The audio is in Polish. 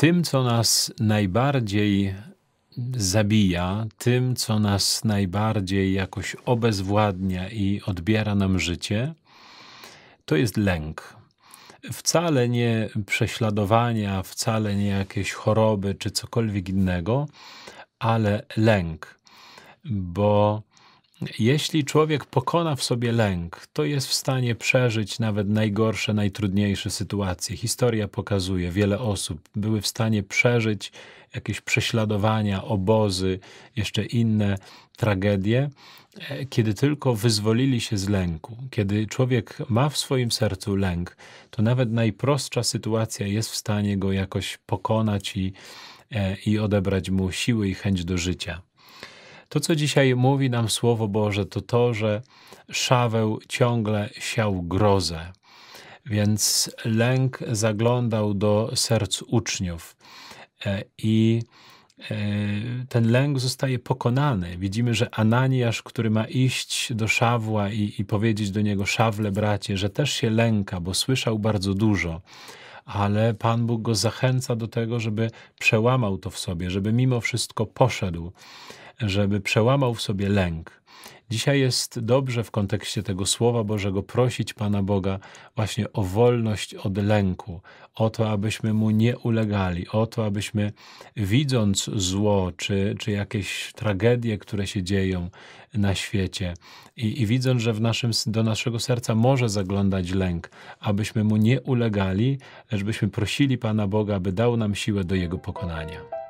Tym, co nas najbardziej zabija, tym, co nas najbardziej jakoś obezwładnia i odbiera nam życie, to jest lęk. Wcale nie prześladowania, wcale nie jakieś choroby czy cokolwiek innego, ale lęk. Bo jeśli człowiek pokona w sobie lęk, to jest w stanie przeżyć nawet najgorsze, najtrudniejsze sytuacje. Historia pokazuje, wiele osób były w stanie przeżyć jakieś prześladowania, obozy, jeszcze inne tragedie, kiedy tylko wyzwolili się z lęku. Kiedy człowiek ma w swoim sercu lęk, to nawet najprostsza sytuacja jest w stanie go jakoś pokonać i odebrać mu siły i chęć do życia. To, co dzisiaj mówi nam Słowo Boże, to to, że Szaweł ciągle siał grozę, więc lęk zaglądał do serc uczniów i ten lęk zostaje pokonany. Widzimy, że Ananiasz, który ma iść do Szawła i powiedzieć do niego: Szawle, bracie, że też się lęka, bo słyszał bardzo dużo, ale Pan Bóg go zachęca do tego, żeby przełamał to w sobie, żeby mimo wszystko poszedł, żeby przełamał w sobie lęk. Dzisiaj jest dobrze w kontekście tego Słowa Bożego prosić Pana Boga właśnie o wolność od lęku, o to, abyśmy Mu nie ulegali, o to, abyśmy widząc zło, czy jakieś tragedie, które się dzieją na świecie i widząc, że do naszego serca może zaglądać lęk, abyśmy Mu nie ulegali, lecz byśmy prosili Pana Boga, aby dał nam siłę do Jego pokonania.